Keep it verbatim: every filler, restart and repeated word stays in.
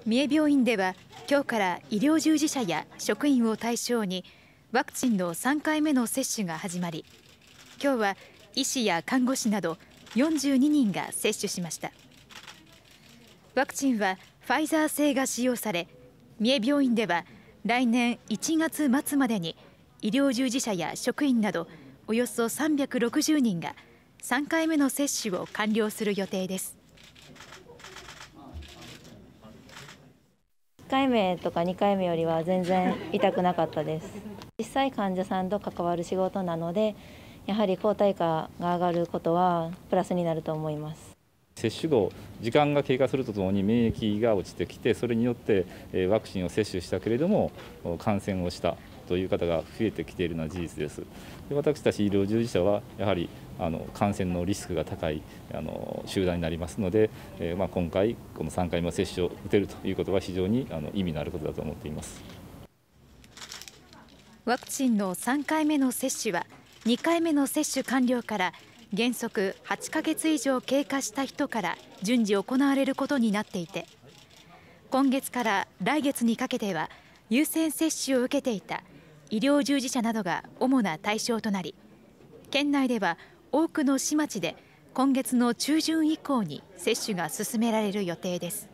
三重病院では今日から医療従事者や職員を対象にワクチンのさんかいめの接種が始まり、今日は医師や看護師などよんじゅうににんが接種しました。ワクチンはファイザー製が使用され、三重病院では来年いちがつ末までに医療従事者や職員などおよそさんびゃくろくじゅうにんがさんかいめの接種を完了する予定です。 いっかいめとかにかいめよりは全然痛くなかったです。実際患者さんと関わる仕事なので、やはり抗体価が上がることはプラスになると思います。 接種後、時間が経過するとともに免疫が落ちてきて、それによってワクチンを接種したけれども感染をしたという方が増えてきているのは事実です。で、私たち医療従事者はやはりあの感染のリスクが高いあの集団になりますので、えーまあ、今回このさんかいめの接種を打てるということは非常にあの意味のあることだと思っています。 ワクチンのさんかいめの接種はにかいめの接種完了から原則はちかげつ以上経過した人から順次行われることになっていて、今月から来月にかけては優先接種を受けていた医療従事者などが主な対象となり、県内では多くの市町で今月の中旬以降に接種が進められる予定です。